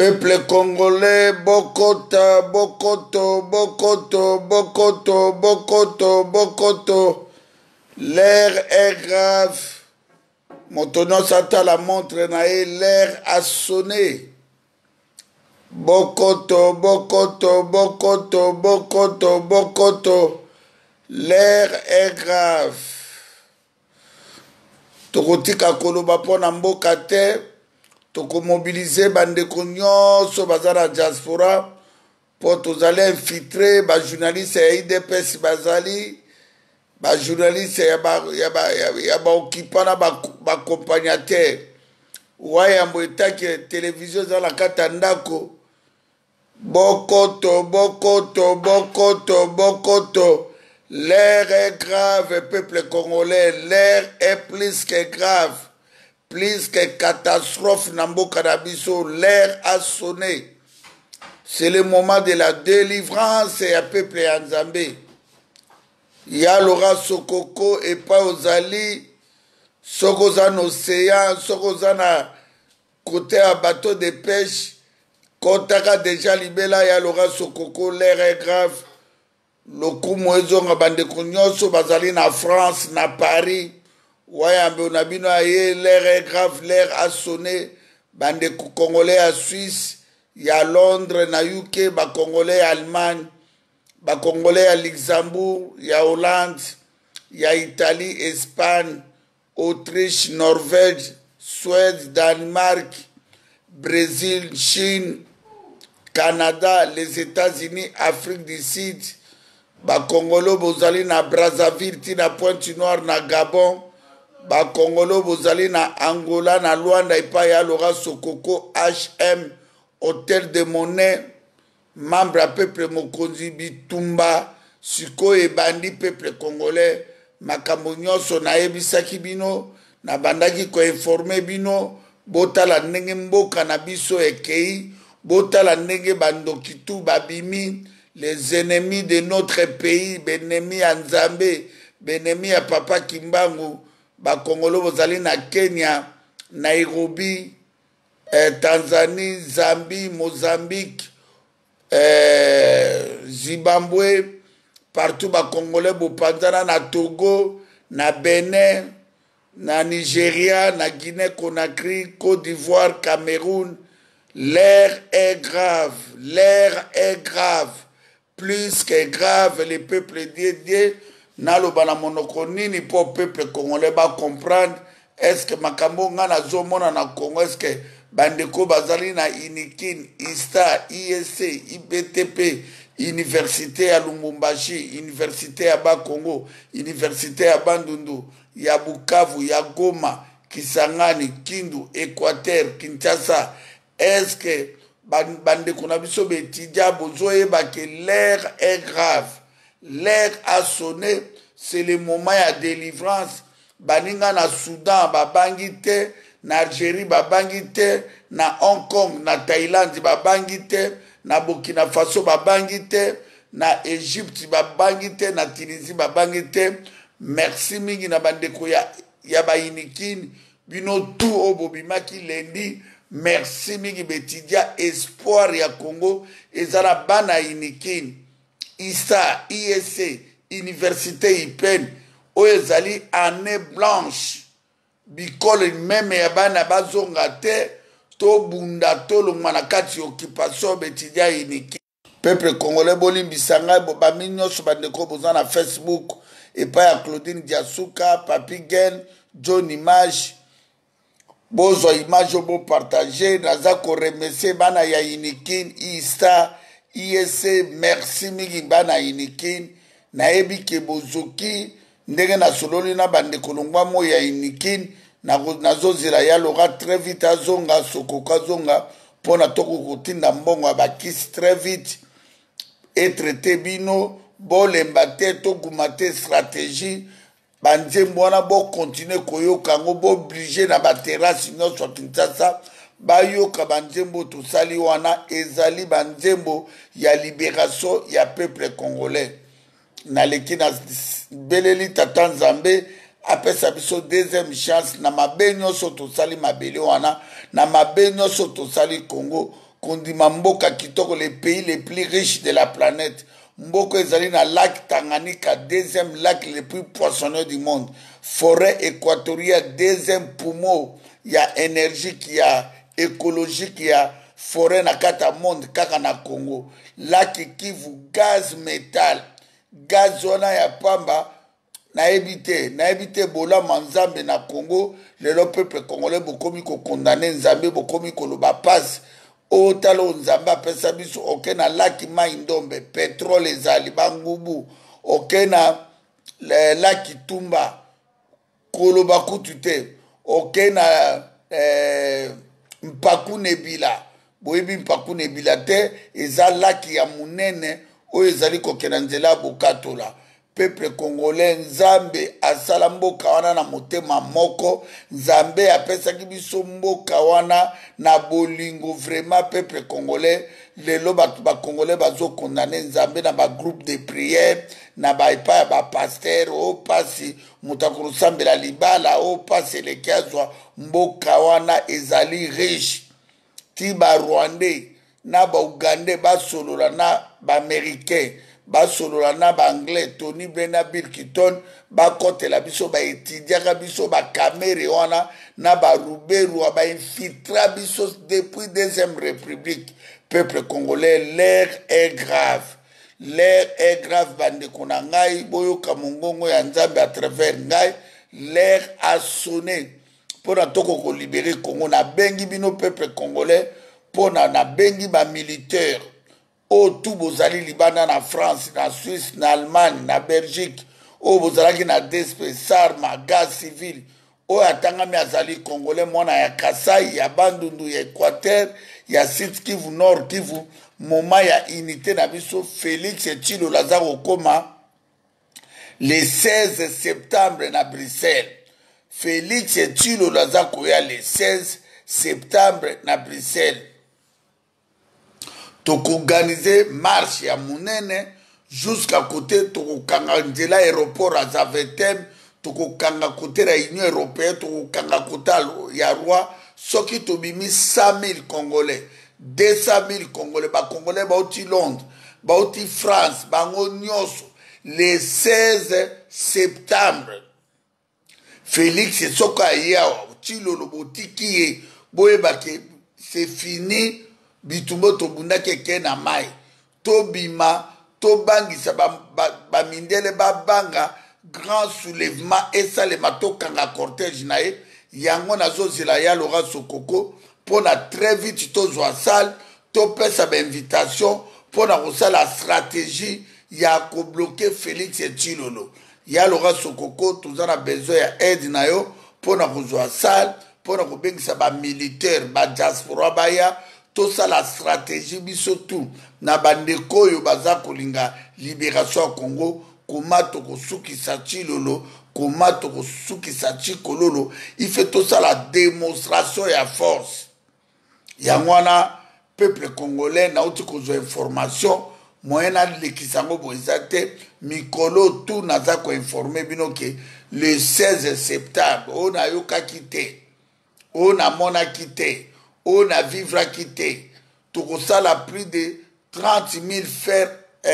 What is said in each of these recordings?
Peuple congolais, Bokota, Bokoto, Bokoto, Bokoto, Bokoto, Bokoto. L'air est grave. Montono Santa la montre nae, l'air a sonné. Bokoto, Bokoto, Bokoto, Bokoto, Bokoto. L'air est grave. Tokotika koloba pona mboka te. Toko mobiliser bandeko nyonso baza na diaspora po tozali infiltrer ba journaliste ya IDPS bazali ba journaliste ya ba occupant na ba accompagnateur wayambo etaki télévision za la kata ndako bokoto bokoto bokoto bokoto. L'air est grave, peuple congolais, l'air est plus que grave. Plus que catastrophe Nambo Kanabiso, l'air a sonné. C'est le moment de la délivrance et à peuple Nzambe. Il y a Laura Sokoko et pas aux Ali, Sokozan océan, Sokozan à côté à bateau de pêche, Kotaka déjà libéré, il y a Laura Sokoko, l'air est grave. Le coup moison à Bandekonyoso, Bazali na France, na Paris. Wayambe onabino aye, l'air est grave, l'air a sonné. Bande congolais à Suisse, il y a Londres, na UK, ba congolais à Allemagne, ba congolais à Luxembourg, il y a Hollande, il y a Italie, Espagne, Autriche, Norvège, Suède, Danemark, Brésil, Chine, Canada, les États-Unis, Afrique du Sud, ba congolo bozali na Brazzaville, tina Pointe-Noire, na Gabon. Ba Congolo bozali na Angola na Luanda epa ya Laura Sokoko HM Hôtel de Monnaie membre à peuple Mokonzi Bitumba siko ebandi peuple congolais makambo nyonso na yebisaki bino na bandaki ko informer bino botala ndenge mboka na biso ekei botala ndenge bandokitu babimi les ennemis de notre pays benemi ya Nzambe benemi ya Papa Kimbangu. Bakongolo bozali na Kenya, Nairobi, Tanzanie, Zambie, Mozambique, Zimbabwe, partout bakongolais bopanzana na Togo, na Benin, na Nigeria, na Guinée-Conakry, Côte d'Ivoire, Cameroun. L'air est grave, l'air est grave, plus que grave, les peuples dédiés. Naloba na monoko nini po peuple congolais ba comprendre est-ce que makambo nga na zomona na Congo est-ce que bandeko bazali na Inikin, ISTA, ISC, IBTP, Université ya Lubumbashi, Université ya Bakongo, Université ya Bandundu, ya Bukavu, ya Goma, Kisangani, Kindu, Équateur, Kinshasa. Est-ce que bandeko na biso betidia bozoye ba que l'air est grave? L'air a sonné, c'est le moment de délivrance. Baninga na Soudan, babangite, na Algérie, babangite, na Hong Kong, na Thaïlande, babangite, na Burkina Faso, babangite, na Égypte, babangite, na Tunisie, babangite. Merci mingi na bandeko ya bainikin, bino tout obobimaki lendi. Merci mingi betidia espoir ya Congo, ezala bana inikin. ISA, ISC, Université IPEN, Oezali, année blanche, Bicole, même Yabana Bazongate, To Bunda, To Lumanakati, occupation, Betidia Iniki. Peuple congolais, Bolim Bissanga, Bobamino, Sobandeko, Bozana, Facebook, et pas à Claudine Diasuka, Papi Gen, John Image, Bozo Image, Bo partagé, Nazako Remese, Bana Ya Inikin, ISTA, ISC, merci mingi bana inikin na ebi ke bozoki ndenge na sololi na bande kolongwa mo ya inikin na zozira ya Laura très vite azonga Sokoko zonga pona toko kotinda mbongo abakisi très vite et traité bino bolemba te to gumate stratégie banzembo wana bo continuer koyoka ngo bo obligé na ba terrasse nyonso Kinshasa bayoka banzembo tosali wana ezali banzembo ya libération ya peuple congolais naleki na beleli tata Nzambe apesa biso deuxième chance na mabe nyonso tosali mabele wana na mabe nyonso tosali Congo kondima mboka kitoko, les pays les plus riches de la planète. Mboko ezali na lac Tanganyika, deuxième lac le plus poissonneux du monde. Forêt équatoriale, deuxième poumon. Il y a énergie, qui a écologique, il y a forêt na kata monde kaka na Congo. Lac Kivu, gaz métal. Gaz wana ya pamba na ebite bola manzambe na Congo. Le peuple congolais bokomi ko condamner nzambe, bokomi ko loba passe. Otalo nzambe apesa biso oke na laki mai ndombe, pétrole ezali bangubu, oke na laki tumba koloba kutu te, oke na mpaku nebila, boyebi mpaku nebila te, eza laki ya munene oyo ezali kokena nzela bokatola. Peuple congolais, nzambe asala mboka wana na motema moko, nzambe apesaki biso mboka wana na bolingo. Vraiment peuple congolais lelo ba congolais bazo condamner nzambe na ba groupe de prière, na ba epa ya ba pasteur o pasi mutakuru sambela libala o pasi lekiazwa. Mboka wana ezali riche, ti ba rwandais na ba ugandais basolola na ba américain, basolola na ba anglais, Tony Blair, Bill Clinton, bakotela biso, ba étudiaka biso, ba kamere wana na ba ruberu, ba infiltra biso depuis deuxième république. Peuple congolais, l'air est grave. L'air est grave, bande konangai, boyo kamongongo ya nzambe à travers ngai. L'air a sonné pour na toko ko libérer Congo. Na bengi bino peuple congolais, pour na bengi ba militaire. O tout bozali libanda na France, na Suisse, na Allemagne, na Belgique. O bozalaki na DSP, Sarma, gaz civil. O atangami azali congolais, mwana ya Kasai, ya Bandundu, ya Équateur, ya Sud Kivu, Nord Kivu. Moma ya unité na biso Félix Tshilo Lazaro Koma le 16 septembre na Bruxelles. Félix Tshilo Lazaro Koya le 16 septembre na Bruxelles. Tokoorganiser marche ya munene jusqu'à côté tokokanga nzela aéroport à Zaventem, tokokanga côté la Union européenne, tokokanga côté ya roi, soki tobimi 100 000 Congolais, 200 000 Congolais, ba Congolais bauti Londres, bauti France, bango nyonso le 16 septembre. Félix soka yawa Tshilolo botiki ye boyebake c'est fini. Bitumbo tobunda keke na mai tobima tobangisa ba mindele babanga grand soulèvement esalema tokanga cortège na ye yango nazozela ya Laurent Sokoko pona très vite tozwa salle topesa ba invitation pona kosala stratégie ya kobloquer Félix Tshilolo. Ya Laurent Sokoko tozana besoin ya aide na yo pona kozwa salle, pona kobengisa ba militaire ba diaspora baya. Tout ça la stratégie biso tout na bandeko oyo baza kolinga libération ya Congo, koma tokosukisa Tshilolo, koma tokosukisa Tshikololo. Il fait tout ça la démonstration ya force. Yango wana peuple congolais na uti kozwa information moyen na lekisango boza te mikolo tout naza ko informer bino ke le 16 septembre on a yokaki te, on a monaki te, on a vivre à quitter. Tout ça, la plus de 30 000 faire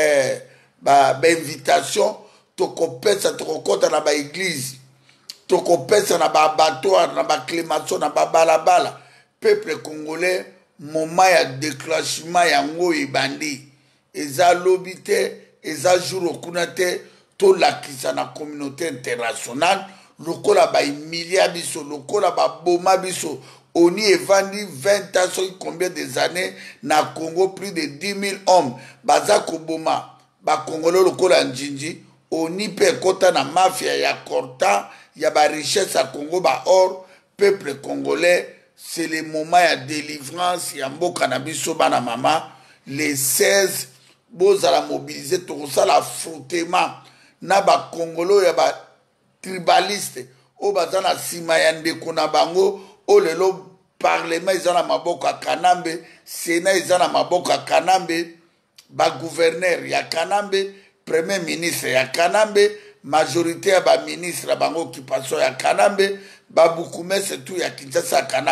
invitation. Tout ça, tout dans la église. Tout ça, dans la abattoir, dans la clémation, dans la balabala. Peuple congolais, moment ya déclenchement ya ngoyi bandi. Eza lobité, eza jour okunate, tout la kisa na communauté internationale. Lokola ba emilia biso, lokola ba boma biso. On y est vendu 20 ans, combien des années, na Congo, plus de 10 000 hommes. Bazako Boma, ba Congolo lokola Njinji, on y peut kota na mafia, ya korta, ya ba richesse à Congo, ba or, peuple congolais, c'est le moment ya délivrance, ya mboka na biso bana mama, les 16, boza la mobiliser, tout ça la frottement, na ba Congolo, ya ba tribaliste, o bazana sima ya ndeko na bango, o lelo parlement izana maboko ya Kanambe, Sénat izana maboko ya Kanambe, ba gouverneur ya Kanambe, premier ministre ya Kanambe, majorité ya ba ministre bango occupation ya Kanambe, ba bukumese tout ya Kinshasa ya Kanambe.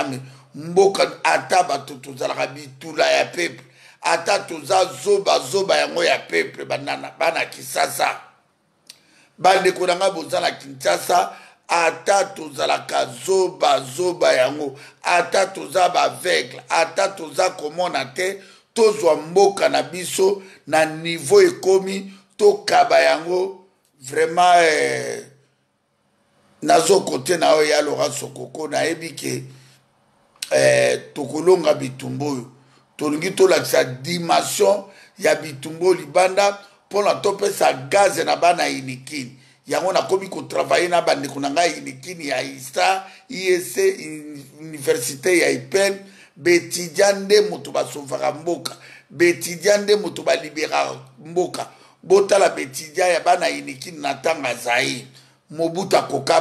mboka ata bato tozalaka bitula ya peuple ata toza zoba yango ya peuple bana Kisasa bandeko na nga boza na Kinshasa ata tozalaka zoba yango ata toza baveugle ata toza komona te tozwa mboka na biso na niveau ekomi tokaba yango vraiment nazo kote na oyo ya Laurent Sokoko nayebi ke tokolonga bitumba oyo tolingi tolakisa dimension ya bitumba libanda mpona topesa gaz na bana inikini yango nakomi kotravaille na bandeko na ngai inikini ya ISTA IEC université ya IPEN betidia nde moto basovaka mboka betidia nde moto balibera mboka botala betidia ya bana inikini na tanga Zaïre Mobutu akoka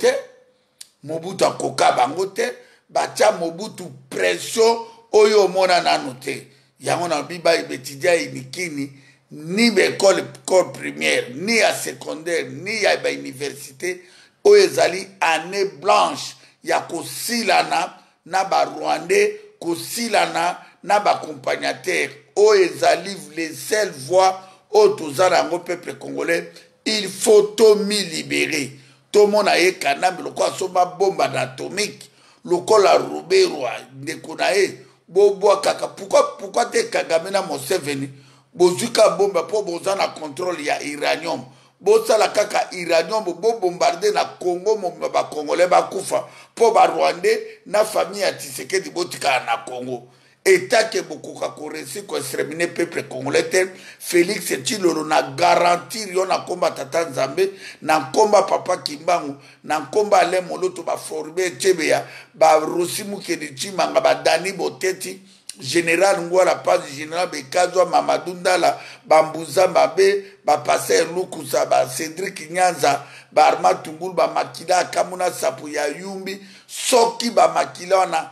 bango te batia Mobutu pression oyo mona nanu te yango na biba betidia inikini ni école primaire ni à secondaire ni à université oyo ezali année blanche ya kosilana na ba Rwandais kosilana na ba accompagnateur oyo ezali les seules voix oyo tozala yango peuple congolais. Il faut tout libérer. Tout le monde a eu Kanambe, le quoi soma bombe atomique, le quoi la Ruberwa, de Konae, Bobo Kaka. Pourquoi t'es Kagamena Moseveni? Bozuka bombe pour bozana contrôle ya iranium. Bosa la kaka iranium, bo bombarder na Congo, ba Congolais ba kufa. Pour ba Rwandais, na famille à Tshisekedi botika na Congo. État que beaucoup a réussi à exterminer le peuple congolais, Félix Tshilolo na garantir yon na combat tata Nzambe, na combat papa Kimbangu, na combat Alain Moloto ba formé Tchebeya, ba Rosimu Kenichimanga, ba Dani Boteti, général Ngwala Paz, général Bekazwa, Mamadou Ndala, ba Mbouza Mbabe, ba Passer Lukusa, ba Cédric Nyanza, ba Arma Tungul, ba Makila Kamuna Sapuya Yumbi, Soki ba Makila wana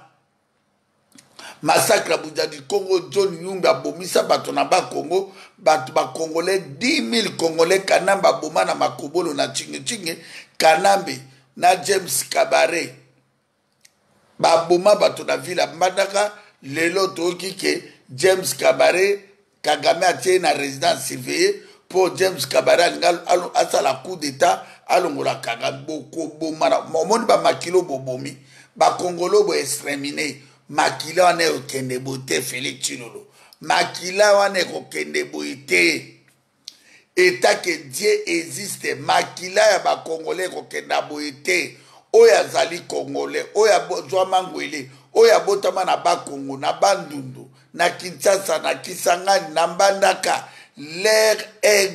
massacre Abuja du Congo, John Yumba bomisa bato na ba Congo, bato ba Congolais 10 000 Congolais Kanamba boma na makobolo na chinge Kanambe na James Kabare ba boma bato na villa Mbandaka lelo toki ke James Kabare Kagame atie na résidence surveillée pour James Kabare alo asala coup d'état alongola Kagame boko boma momoni ba makilo bobomi ba Congolo bo exterminé makila wane okende bote Félix Tshilolo makila wane okende bote état que Dieu existe makila ya ba Congolais okende bote oya zali Congolais oya bozwa mangwele oya botama na ba Congo na Bandundu na Kinshasa na Kisangani na Mbandaka l'air est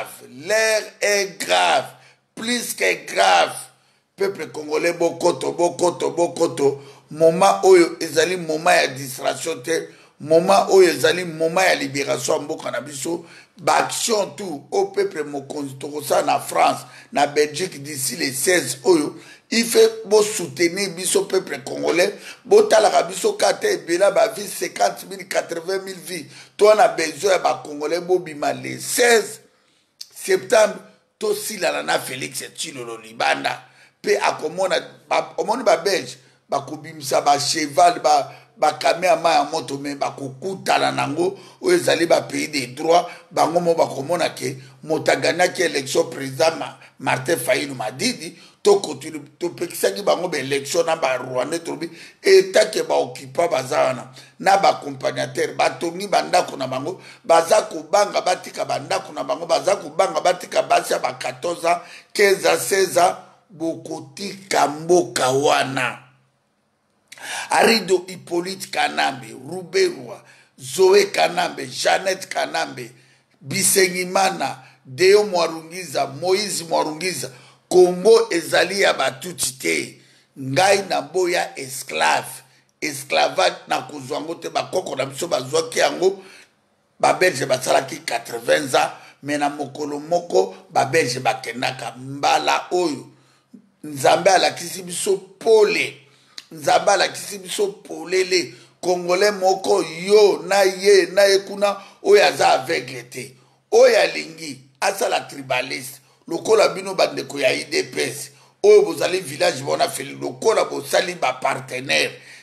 grave plus que grave peuple congolais bokoto moment oyo ezali moment ya distraction te moment oyo ezali moment ya libération mboka na biso ba action tout au peuple mokonzi tokosa na France na Belgique d'ici les 16 oyo il fait bo soutenir biso peuple congolais bo talaka biso kate bela ba vie 50 000 80 000 vies to na besoin ya ba congolais bo bima les 16 septembre to sila na Félix Tshilolo libanda pe akomona omoni ba Belge bakobimisa ba cheval ba kamea ya moto me bakokutana nango oyo ezali ba pays des droits bango mo bakomona ke motagana ki élection président Martin Fayulu Madidi to continue to pekisaki bango ba élection na ba Rwanda tobi eta ke ba occupa bazana na ba accompagnateur batongi bandako na bango baza kubanga batika bandako na bango baza kubanga batika basi ba 14 ans 15 ans 16 ans bokotika mboka wana Arido Hippolyte Kanambe, Ruberwa, Zoé Kanambe, Jeannette Kanambe, Bisengimana, Deo Mwarungiza, Moïse Mwarungiza, Congo ezali ya batuti te, ngai na boya esclavage na kuzwango te bakoko na biso bazwaki yango, babelge basalaki 80 ans, mena mokolo moko, babelge bakendaka mbala oyo, Nzambe alakisi biso pole, Nzamba la kisi biso polele Congolais moko yo na ye kuna oyaza aveugle te oya lingi asa la tribaliste lokola bino bandeko ya IDPS oyo bozali village bona feli lokola bosali ba partenaire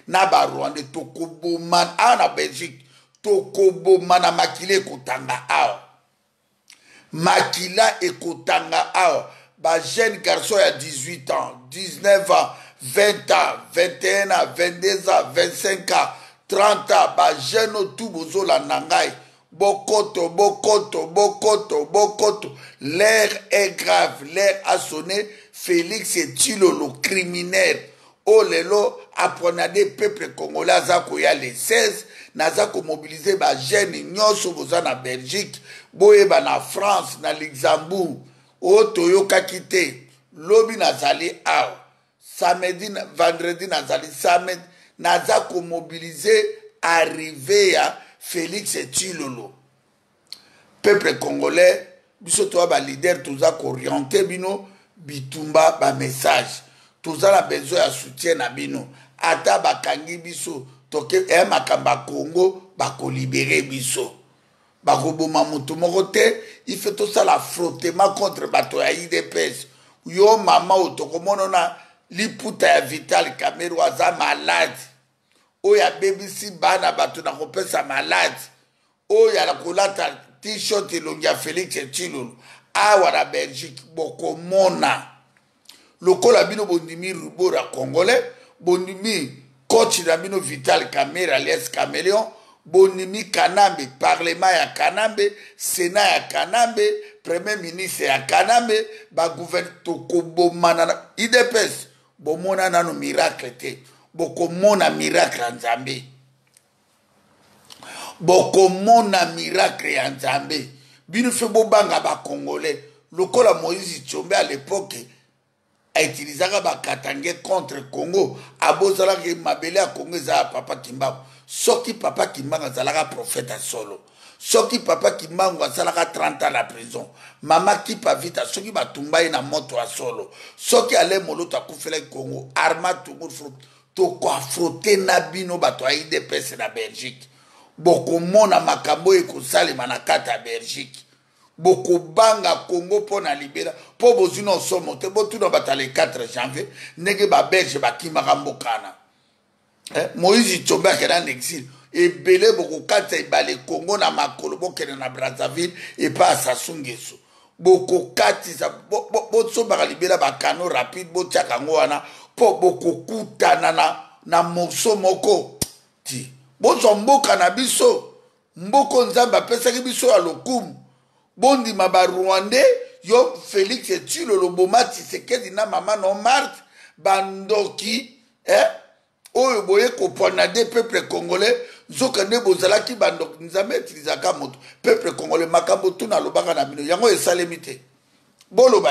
na ba Rwandais tokoboma na Belgique tokoboma na makila ekotanga awa makila ekotanga awa ba jeune garçon ya 18 ans 19 ans 20 ans 21 ans 22 ans 25 ans 30 ans ba jeune tout bozolanda ngai bokoto bokoto bokoto bokoto l'air est grave l'air a sonné Félix Tshilolo criminel oh lelo aprenade peuple congolais aza koya le 16 naza ko mobiliser ba jeune nyonso boza na Belgique boyeba na France na Luxembourg o toyokaki te lobi nazali awa samedi vendredi nazali samedi naza ko mobiliser arrivé ya Félix Tshilolo peuple congolais biso toa ba leader toza ko orienter bino bitumba ba message toza la besoin ya soutien na bino ata bakangi biso toke makamba Congo bako libérer biso bako boma mutu moko te il fait tout ça la frottement contre bato ya IDPS yo mama otokomona na liputa ya Vital Kamerhe aza malade oya BBC bana bato na kopesa malade oya la kolata t-shirt elongi ya Félix Tshilolo awa na Belgique bokomona lokola bino bondimi rubora congolais bondimi coach na bino Vital Kamerhe alias Caméléon bondimi Kanambe parlement ya Kanambe sénat ya Kanambe premier ministre ya Kanambe ba gouvernement tokobomana na IDPS bomona nano miracle te bokomona miracle ya Nzambe bokomona miracle ya Nzambe bino fe bobanga ba congolais lokola Moïse Tshombe à l'époque a utilisé ba katange contre Congo abozala ke mabele ya Congo za papa Kimbangu soki papa Kimbangu azalaka prophète solo soki papa Kimbangu azalaka 30 ans la prison mama Kipa Vita soki batumba na moto a solo soki ale moloto akufela Congo arma tungu to ko frotter na bino bato ya IDPS na Belgique bokomona makambo ekosalema na kata ya Belgique bokobanga Congo pona libéra po bozino somo te botuna batale 4 janvier ndenge ba Belge bakimaka mbokana Moïse Tshombe akenda en exil ebele bokokata ebale Congo na makolo bokende na Brazzaville epa à Sassou Nguesso bokokatisa bosombaka libéra bakano rapide botiaka ngo wana po bokokutana na morceau moko ti bozwa mboka na biso mboko Nzambe apesaki biso ya lokumu bondima ba Rwandais yo Félix Tshilolo boma Tshisekedi na mama no Marthe bandoki oyo boye kopona de peuple congolais zoka nde bozalaki bandoki Nzambe etilizaka moto peuple congolais makambo tuna lobaka na bino yango esalemi te boloba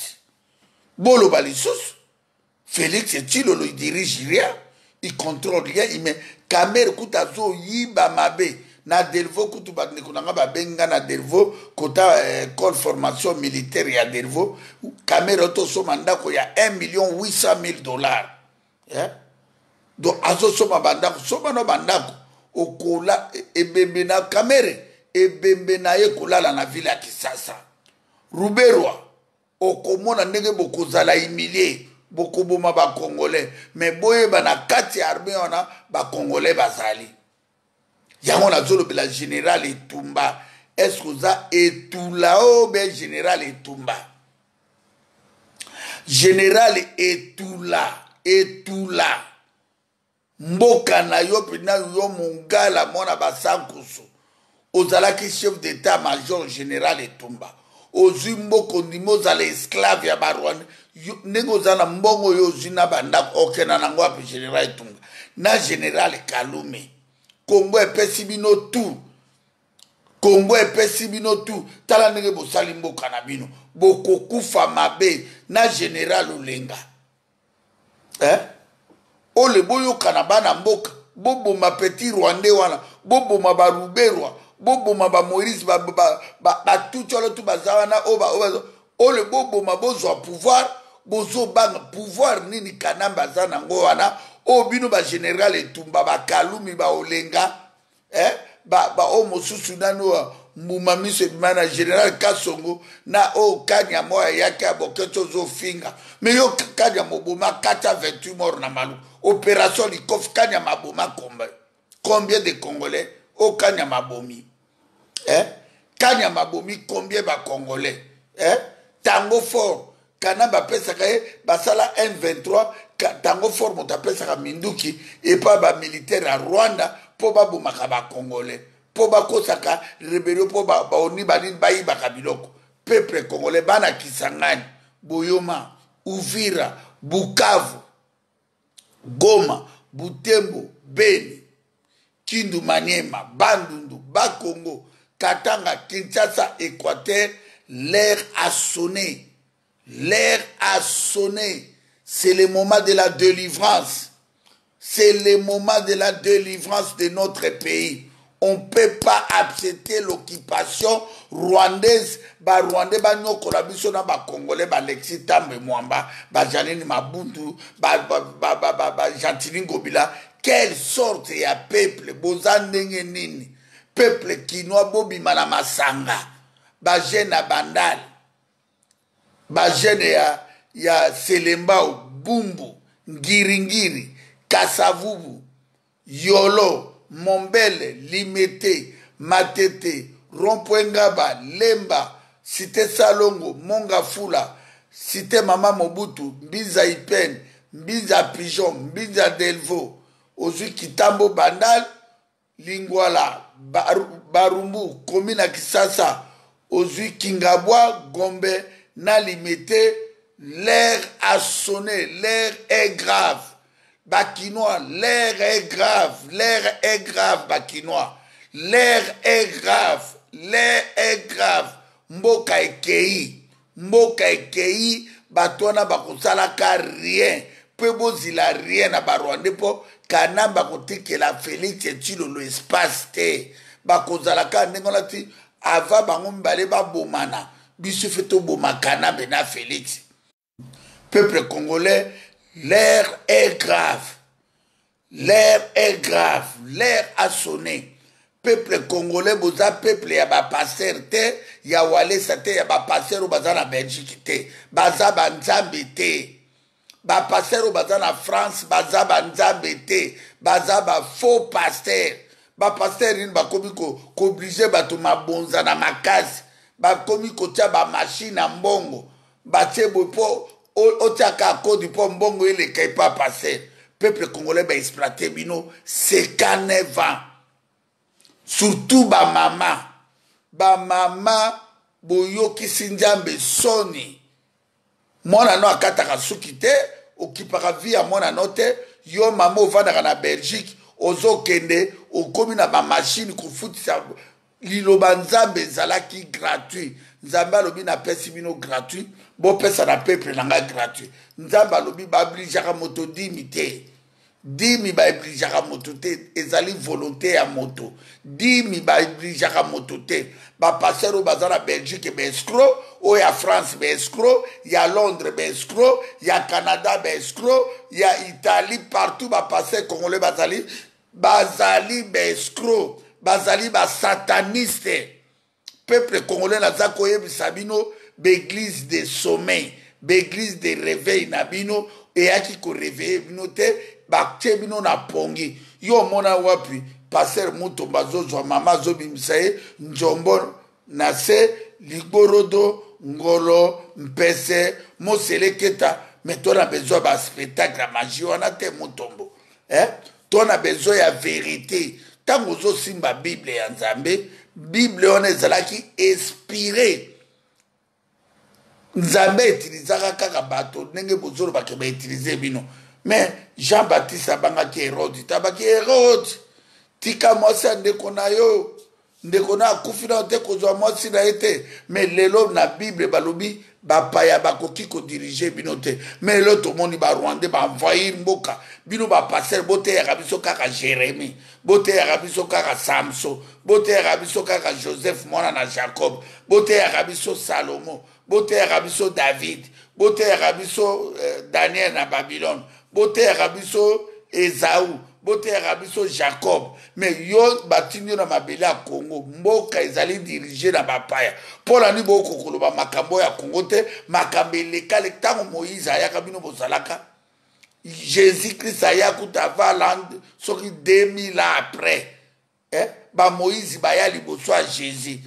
lisusu Félix Tshilolo il dirige rien il contrôle rien il met Kamerhe kuta zo yiba mabe na Delvaux kutu bandeko nanga babenga na Delvaux kota école formation militaire ya Delvaux Kamerhe otosoma ndako ya $1,800,000 donc azosoma bandako soma no bandako okola ebembe na Kamerhe ebembe na ye kolala na ville ya Kisasa Ruberwa okomona ndenge bokozala humilié bokoboma ba congolais mais boyeba na kati ya armée wana ba congolais bazali yango nazolobela général Etumba est-ce que oza etula o be général Etumba général etula mboka na yo pena yo mongala mona basankusu ozalaki chef d'état major général Etumba ozwi mboka ondima ozala esclave ya barwanda ndenge oza na mbongo oyo ozwi na bandako okenda nango ape général Etumba na général Kalume Congo epesi bino tu tala ndenge bosali mboka na bino bokokufa mabe na général Olenga ole boyokana bana mboka boboma petit Rwandais wana boboma baruberwa boboma ba Moïse batucholo tu bazawana ole boboma bozwa pouvoir bozobanga pouvoir nini Kanamba za nango wana bino ba général Etumba ba Kalumi ba Olenga ba o mosusu nano mbuma miso ebima na général Kasongo na o kanya moya yake aboketo zo finga mais yo kanya moboma 428 morts na malu opération Likof kanya maboma combien de Congolais o kanya mabomi kanya mabomi combien ba Congolais tango fort kana bapesaka ye basala M23 tango fort moto apesaka minduki epa bamilitaire ya Rwanda mpo babomaka bacongolais mpo bakosaka rebelio mpo baoni banini bayibaka biloko peuple congolais bana Kisangani Boyoma Uvira Bukavu Goma Butembo Beni Kindu Maniema Bandundu Bakongo Katanga Kinshasa Équateur l'air a sonné. L'air a sonné. C'est le moment de la délivrance. C'est le moment de la délivrance de notre pays. On ne peut pas accepter l'occupation rwandaise. Ba Rwandais, ba nyokola biso na ba Congolais, ba Lexi Tambe Mwamba, ba Janine Mabundu, ba Jantini Ngobila. Quelle sorte ya peuple, bozandenge nini? Peuple kinois bobi mana masanga. Ba jeune à Bandal. Ba jeune ya Selembao, Bumbu, Ngiringiri, Kasavubu, Yolo, Mombele, Limete, Matete, Rompoengaba, Lemba, Cité Salongo, Mongafula, Cité Mama Mobutu, Mbiza Ipen, Mbiza Pigeon, Mbiza Delvo, Ozui Kitambo Bandal, Lingwala, Barumbu, Komina Kisasa, Ozui Kingabwa, Gombe, Nalimete, l'air a sonné, l'air est grave. Bakinois, l'air est grave, l'air est grave, Bakinois. L'air est grave, l'air est grave. Mboka ekei, batona bakosalaka rien. Pebo zila rien na Barwande po, kana bakotike la Félix Tshilolo espace te. Bakozalaka ndengona ti, ava bango mbale babomana. Biso feto bomakana bena Félix. Peuple congolais, l'air est grave. L'air est grave. L'air a sonné. Peuple congolais, boza peuple ya ba passer te, ya wale sate ya ba passer ou baza na Belgique te, baza banzambe te. Ba passer ou baza na France, baza banzambe te, baza ba faux pasteur. Ba pasteur ni ba komi ko obligé bato mabonza na makasi. Ba komi ko tia ba machine na mbongo. Ba tebo po otiaka akodi po mbongo ile kai pa passer. Peuple congolais ba exploité bino c'est canevant. Surtout ba mama boyoki sinjambe soni. Mwana no akataka suki te, okipaka via mwana no te, yo mama ovandaka na Belgique, ozokende, okomi na ba machine kufutisa liloba nzambe ezalaki gratuit. Nzambe alobi na pesi bino gratuit, bo pesa na peuple nanga gratuit. Nzambe alobi ba obligaka moto dimi te. Dimi ba obligaka moto te, ezali volonté ya moto. Dimi ba obligaka moto te. Ba passer au bazar à Belgique be escroc, ou ya France be escroc, ya Londres be escroc, ya Canada be escroc, ya Italie partout ba passer congolais bazali be escroc, bazali ba sataniste. Peuple congolais na zako yebisa bino l'église de sommeil, l'église de réveil na bino et aki ko réveiller bino te ba tie bino na pongi. Yo mona wapi passer Mutomba zozwa mama zobimisa njombo na se Ligborodo Ngolo Mpese Moseleketa. Mais toi na besoin ba spectacle ya magie wana te Mutombo. Toi na besoin ya vérité. Tango zo simba Bible ya Nzambe, Bible wana ezalaki inspiré. Nzambe utilizaka kaka bato ndenge bozolo bakeba utiliser bino. Mais Jean-Baptiste abangaki Hérode, tabaki Hérode. Tika mwasi ndeko na yo, ndeko na akufina te kozwa mwasi na ete. Mais lelo na Bible balobi bapaya bakoki ko diriger bino te. Mais lelo tomoni ba Rwandais ba envahir mboka. Bino ba passer bote ya biso kaka Jérémie, bote ya biso kaka Samson, bote ya biso kaka Joseph mwana na Jacob, bote ya biso Salomo, bote ya biso David, bote ya biso Daniel na Babylone, bote ya biso Esaü, boteyaka biso Jacob. Mais yo batindi na mabele ya Congo, mboka ezali dirigé na bapaya. Pour la nuit boko koloba makambo ya Congo te, makambo elekale tango Moïse ayaka bino bozalaka. Jésus-Christ ayaka tavaland soki 2000 ans après. Ba Moïse baya liboso ya Jésus.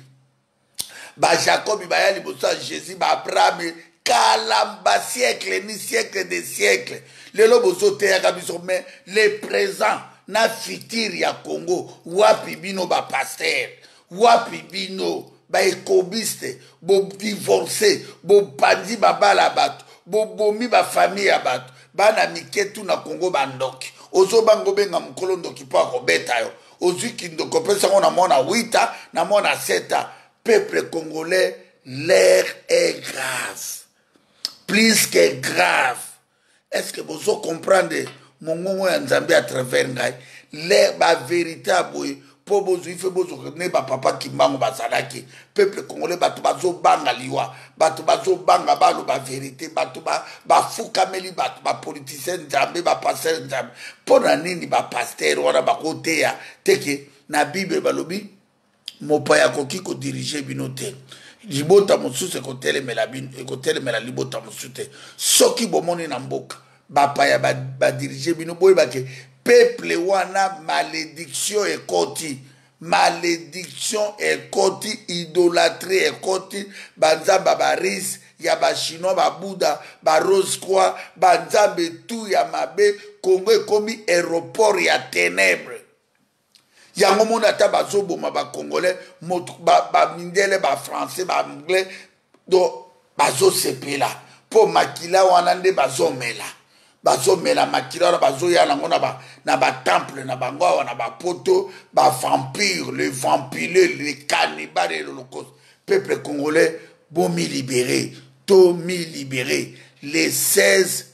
Ba Jacob baya liboso ya Jésus, ba Abraham kalamba siècle ni siècle des siècles. Lelo bozo teyaka biso, mais le présent na futur ya Congo wapi bino ba pasteur, wapi bino ba ekobiste, bo divorcé, bo bandi babala bato, bo bomi ba famille ya bato, bana miketu na Congo bandoki. Ozo bango benga mukolo ndoki po akobeta yo. Ozwi kindoko pesa ngo na mona 8 na mona 7. Peuple congolais, l'air est grave. Plus que grave. Est-ce que vous comprenez mon ngongo ya Nzambe à travers ngai? L'air ba véritable pour vous il faut vous ne ba papa kimbango bazalaki. Peuple congolais batu bazo banga liwa, batu bazo banga balo ba vérité, batu ba fukameli batu ba politicien Nzambe ba pasteur Nzambe. Pona nini ba pasteur wana ba kote ya teke na Bible balobi mopaya koki ko diriger binote. Libota mosusu ekotelemela bino ekotelemela libota mosusu te. Soki bomoni na mboka bapaya ba diriger bino boyeba ke peuple wana malédiction ekoti, malédiction ekoti, idolâtrie ekoti, banzamba baris ya ba chinois ba Bouddha ba Rose Croix banzambe tout ya mabe. Congo ekomi aéroport ya ténèbres. Yango mona ta bazoboma ba congolais ba mindele ba français ba anglais do bazo sepela po makila wana nde bazomela makila wana bazoya nango na ba temple na bango wana ba poto ba vampire, les vampileux, les cannibales et l'Holocauste. Peuple congolais bon mi libéré, to mi libéré les 16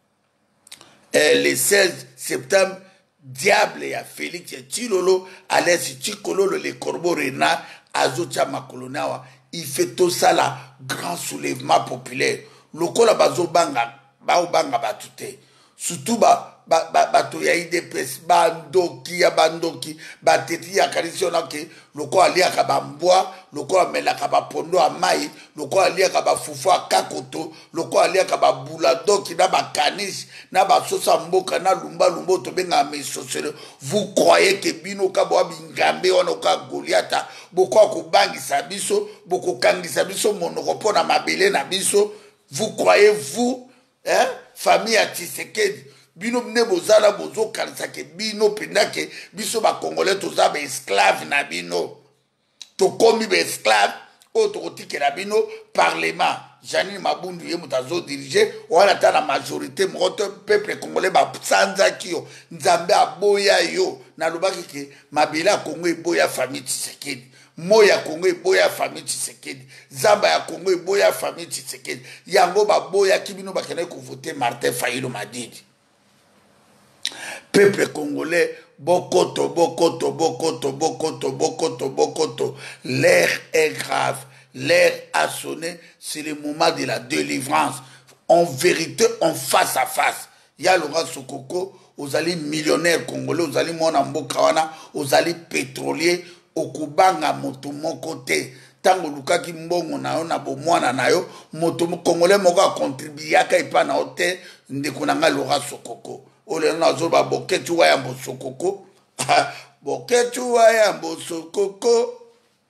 septembre. Diable ya Félix ya Chilolo, Alès Chikololo, les corbeaux renards, Azotia Makolonawa. Il fait tout ça là, grand soulèvement populaire. Lokola bazo banga, banga batute. Surtout bato ya IDPS, bandoki ya bandoki, bateti ya karisona ke, lokola lia kaba mbwa, lokola mela kaba pondo a mai, lokola lia kaba fufu a kakoto, lokola lia kaba buladoki na ba kanish, na ba sosa mboka na lumba to benga mesosele. Vous croyez que bino kabo abingambe wana ka Goliata, boko akubangisa biso, boko kangisa biso monoko na mabele na biso. Vous croyez vous, famille à Tshisekedi, bino mne bozala bozo kanisa ke bino pendake biso ba congolais toza ba esclave na bino. To komi ba esclave o to kotikela bino parlement. Janine Mabundu ye mutazo diriger wala ta la majorité moto peuple congolais ba sanza kio Nzambe aboya yo na lobaki ke mabela Congo eboya famille Tshisekedi. Moya Congo eboya famille Tshisekedi. Zamba ya Congo eboya famille Tshisekedi. Yango ba boya kibino ba kene ko voter Martin Fayulu Madidi. Peuple congolais, bokoto, bokoto, bokoto, bokoto, bokoto, bokoto. L'air est grave. L'air a sonné. C'est le moment de la délivrance. En vérité, en face à face. Ya Laurent Sokoko, aux alliés millionnaires congolais, aux alliés Mona Mbokawana, aux alliés pétroliers, au Kubanga moto mon côté. Tango lukaki mbongo na yo na bomwana na yo, moto congolais moko a contribué aka ipa na hotel ndeko nanga Laurent Sokoko. Ole na zoba boketu wa ya mbosokoko. Boketu wa ya mbosokoko.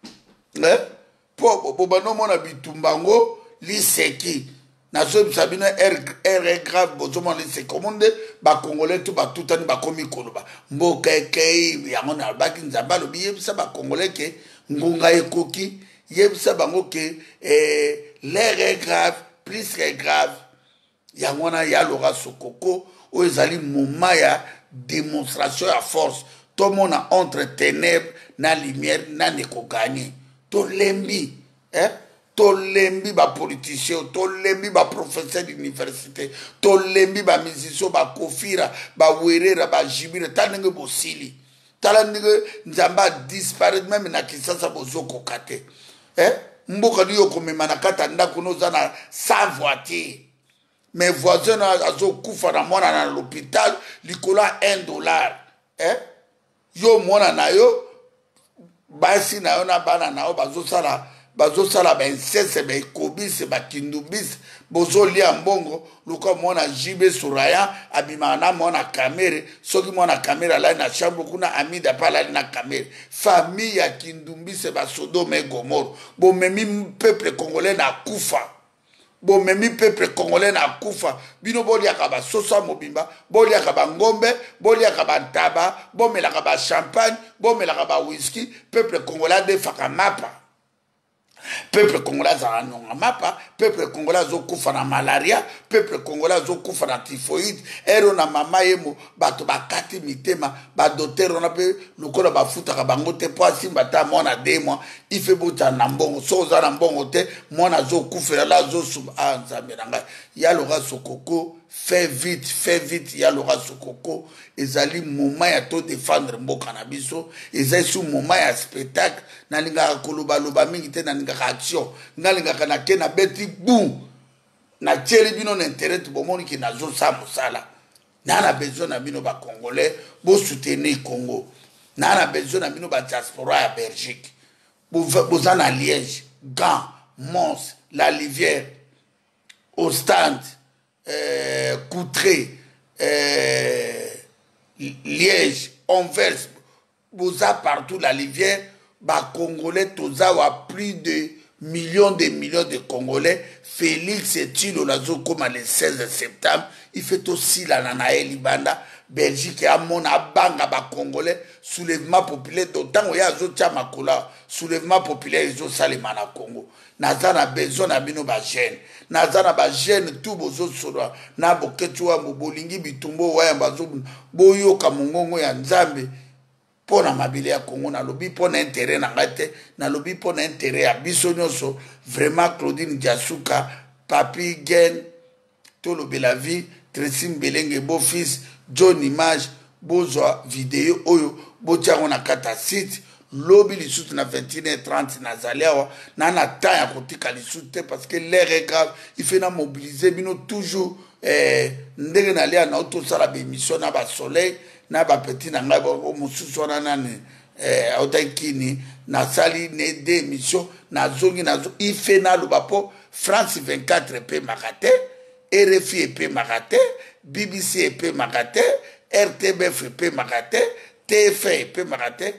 Po bano mona bitumbango liseki. Na zobi sabine er grave bozo mona liseki. Komonde ba congolais tout ba tutani ba komi koloba. Mbokeke yango na baki nzamba lobi yebisa ba congolais ke ngunga ekoki yebisa bango ke l'air est grave, plus que grave. Yango na ya Laurent Sokoko. Où ils allaient moment ya démonstration à force. Tout le monde entre ténèbres, na lumière, na neko gagné. Tout lembi, tout lembi ba politicien, tout lembi ba professeur d'université, tout lembi ba musicien, ba kofira, ba werera, ba jibira, tanenge bosili. Talanenge nzamba disparaît même na kisasa bozo kokate. Mboka liyo komemana kata ndako nozana sans voiture. Mes voisins ont coupé à l'hôpital, l'Icola $1. yo mona na yo basi na yo na bana na yo bazosala bainsese baekobise bakindubise bozolia mbongo luka mona jibe suraya abimaka na mona kamere soki mona kamere alali na chambre kuna amida pa alali na kamere famille ya kindumbise basodome e gomoro bomemi peuple congolais na kufa bomemi peuple congolais na kufa bino boliaka basoso ya mobimba boliaka bangombe boliaka bantaba bomelaka bachampagne bomelaka bawhiski peuple congolais adefaka mapa peuple congolais azala nonga mapa peuple congolais azokufa na malaria peuple congolais azokufa na typhoïde ero na mama yemo bato bakati mitema badotere wana mpe lokola bafutaka bango te mpo asimba ta mwana 2 mois ife botala na mbongo so oza na mbongo te mwana azokufela la azosuba nzambe na ngai ya Laurent Sokoko fais vite ya Laurent Sokoko ezali moment ya to défendre mboka na biso ezali su moment ya spectacle nalingaka koloba mingi te nalingaka action nalingaka na ke na beti boum na tieli bino na intérêt bomoni ki nazosa mosala nana besoin na bino ba congolais bo soutenir Congo nana besoin na bino ba diaspora ya Belgique boza na Liège Gand Mons La Livière Ostende Coutray Liège Anvers boza partout La Livière ba congolais toza wa plus de millions de congolais Félix Etilo lazo comme le 16 septembre il fait aussi la nanae libanda Belgique a mon abanga ba congolais soulèvement populaire d'autant ya zo tia makola soulèvement populaire zo salema na Congo nazana besoin na bino ba jeune nazana ba jeune tout bozo solo na boketu wa bolingi bitumbo wa bazo boyoka mongongo ya nzambe pona mabile ya Congo na lobi pona intérêt na ngate na lobi pona intérêt ya biso nyonso vraiment Claudine Diasuka Papi Gen Tolo Belavi Tracy Mbelenge beau fils John Image bozwa vidéo oyo botiango na kata site lobi lisusu na 21h30 na zaliawa na na temps ya kotika lisusu te parce que l'air est grave il fait na mobiliser bino toujours ndenge na lia na otosala bémission na ba soleil na ba petit na ngai bo mosusu wana nani autakini na sali ne de émission na zongi na zo il fait na lubapo France 24 pe makate RFI pe makate BBC pe makate RTBF pe makate TF pe makate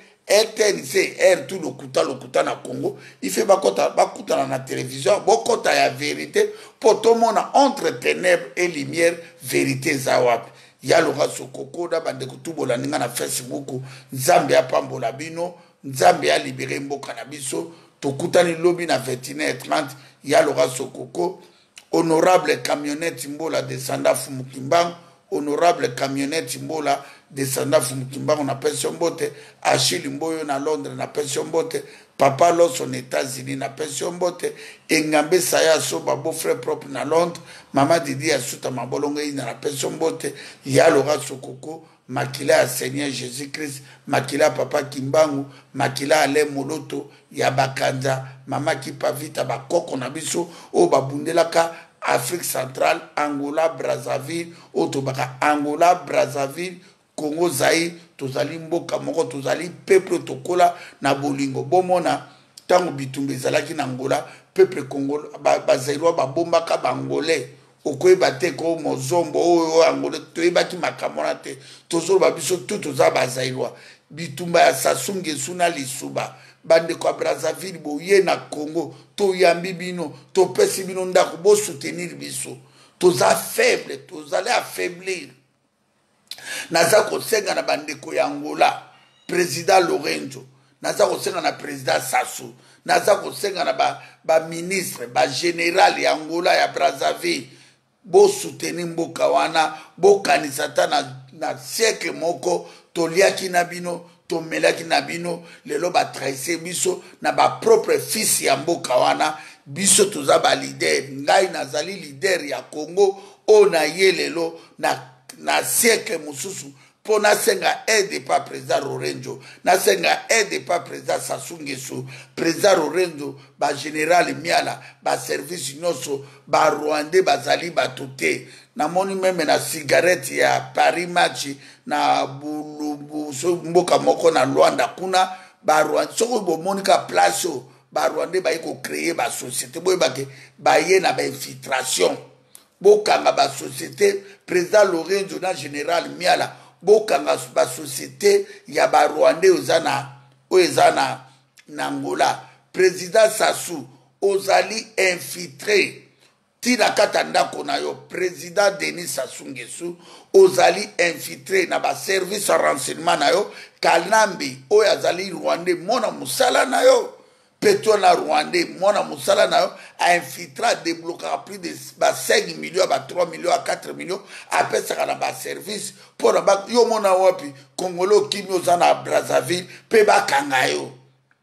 RTNC R tout lokuta na Congo il fait bakota na télévision bokota ya vérité pour tout le monde entre ténèbres et lumière vérité zawap ya Laurent Sokoko da bande kutubola ninga na Facebook nzambe apambola bino nzambe a libéré mboka na biso tokutani lobi na 21h30 ya Laurent Sokoko honorable camionnette Mbola descendant Fumukimbangu honorable camionnette Mbola descendant Fumukimbangu na pension bote Achille Mboyo na Londres na pension bote Papa Loso aux États-Unis na pension bote Engambe Saya Soba beau frère propre na Londres Mama Didi Asuta Mabolonge na pension bote ya Laurent Sokoko makila ya Seigneur Jésus-Christ makila Papa Kimbangu makila Ale Moloto ya Bakanza Mama Kipavita bakoko na biso o babundelaka Afrique centrale Angola Brazzaville otobaka Angola Brazzaville Congo Zaïre tozali mboka moko tozali peuple tokola na bolingo bomona tango bitumba ezalaki na Angola peuple Congo bazairwa babombaka bangolais okoyeba te ko mozombo oyo Angola toyebaki makamona te tozoloba biso tout toza bazairwa bitumba ya Sassou Nguesso na Lisuba bande kwa Brazzaville boye na Congo toyambi bino topesi bino ndako bo soutenir biso toza faible tozali affaiblir naza kosenga na bandeko ya Angola président Lorenzo naza kosenga na président Sassou naza kosenga na ba ministre ba général ya Angola ya Brazzaville bo soutenir mboka wana bo kanisata na siècle moko toliaki na bino tomelaki na bino lelo ba trahissé biso na ba propre fils ya mboka wana biso toza ba leader ngai nazali leader ya Congo o na ye lelo na siècle mususu pour nasenga aide pas président Lorenzo nasenga aide pas président Sassou Nguesso président Lorenzo ba général Miala ba service nyonso ba Rwandais bazali batote namoni même na cigarette ya Paris Match na mboka moko na Luanda kuna ba Rwanda soko bo monika place ba Rwandais ba ko créer ba société boye ba ke ba ye na ba infiltration bokanga ba société président Lorenzo na général Miala bokanga ba société ya ba Rwandais ozana Angola président Sassou ozali infiltré tina katanda kona yo président Denis Sassou Nguesso ozali infiltré na ba service renseignement na yo Kanambi oyazali Rwandais mona musala na yo Pétona Rwandais, mon Moussala a infiltré, débloqué plus de 5 millions, 3 millions, 4 millions, après ça, on a service pour le bac. Yo mon awapi, Congolo, Kimio, Zana, Brazzaville, Peba Kangayo.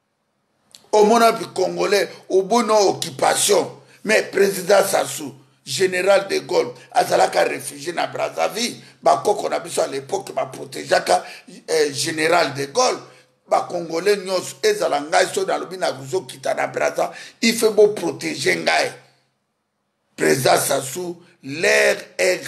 Au mon api Congolais, au bon occupation, mais président Sassou, général de Gaulle, Azalaka réfugié dans Brazzaville, Bako qu'on a besoin à l'époque, m'a protégé, général de Gaulle. Ba Congolais nyos ezala ngai so na lobina kuzo kita na Brazza il faut beau protéger ngai président Sassou l'air est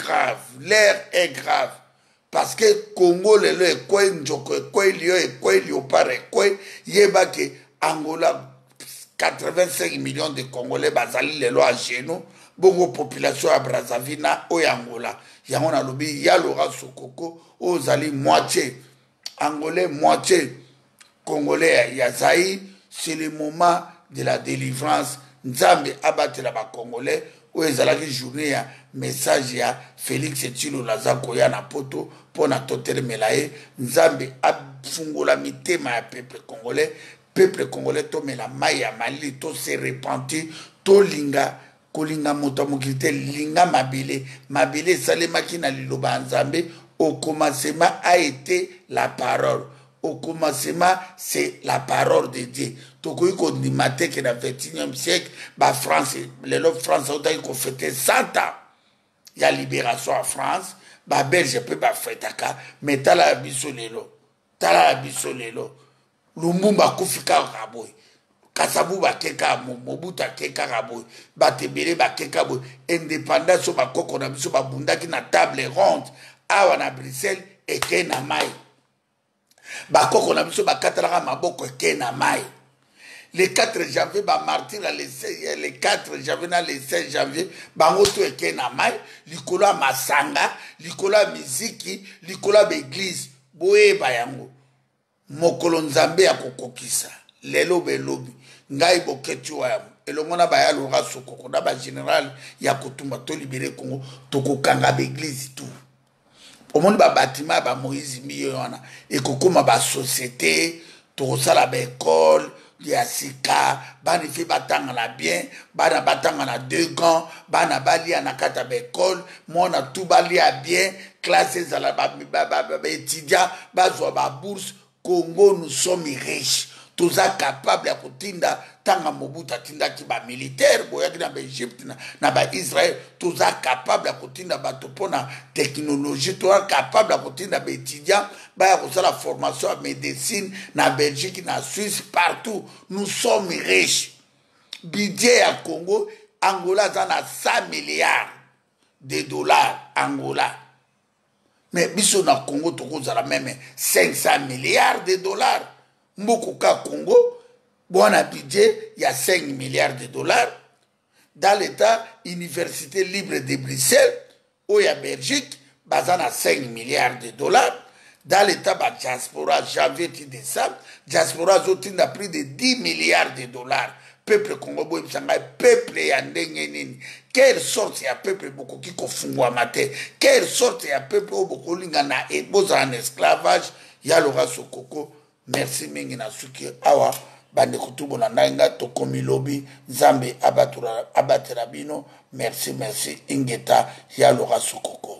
grave parce que Congo lelo e ko njoko e ko lio pare ko yeba ke Angola 85 millions de Congolais bazali lelo à genoux bongo population à Brazzaville na o Angola yango na lobi ya Laurent Sokoko ozali moitié Angolais moitié Congolais Yazaï, c'est le moment de la délivrance. Nzambe abattre la Congolais, où ils allaient journée un message à Félix Etilo Lazakoya na poto pour na totel melaye. Nzambe afungola mitema ya peuple congolais to mela maya mali to se repenti to linga kolinga moto mokilite linga mabile salema kina liloba Nzambe au commencement a été la parole. Au commencement, c'est la parole de Dieu. Donc, il faut dire que dans le 21e siècle, la France, les France ont fêté 100 ans. Il y a libération en France. Les Belges peuvent fêter ça. Mais il y a la bisolelo. Lumumba kufika raboy. Kasabu bakeka Mobutu keka raboy. Batebele bakeka boy. Indépendance ba koko na biso ba bundaki na table ronde. Awa na Bruxelles et kena mai. Bakoko na biso bakatalaka maboko ke na mai. Le 4 janvier ba martyr le 4 janvier na le 16 janvier bango to ke na mai likolo ya masanga likolo ya miziki likolo ya église boyeba yango mokolo Nzambe ya kokokisa lelo belobi ngai boketi wa elongo na baya Laurent Sokoko na ba général ya kotumba to libérer Congo to kokanga ba église tout. Au monde ba bâtiment ba Moïse Miyona et kokoma ba société to sala ba école ya sika bana fi batanga na bien bana batanga na 2 gants bana balia na kata ba école mona tout balia bien classes za la ba étudiant bazwa ba bourse. Congo nous sommes riches tous capables ya kutinda tanga Mobutu atinda ki ba militaire boya na ba Egypte na ba Israël tous capables ya kutinda ba topona technologie tous capables ya kutinda ba étudiants ba ya kusala formation en médecine na Belgique na Suisse partout nous sommes riches budget ya Congo Angola za na 100 milliards de dollars Angola. Mais biso na Congo tokozala même 500 milliards de dollars. Mbokoka Congo, bon budget, il y a 5 milliards de dollars. Dans l'état Université libre de Bruxelles, où il y a Belgique, bazana 5 milliards de dollars. Dans l'état diaspora, janvier décembre, diaspora a plus de 10 milliards de dollars. Peuple congolais, peuple yandengenini. Quelle sorte ya peuple beaucoup qui kofungwa mate. Quelle sorte ya peuple beaucoup lingana et boza en esclavage. Ya Laurent Sokoko. Merci mingi na suki awa. Bande kutubo na nainga tokomi lobi. Nzambe abaterabino. Merci ingeta ya Laurent Sokoko.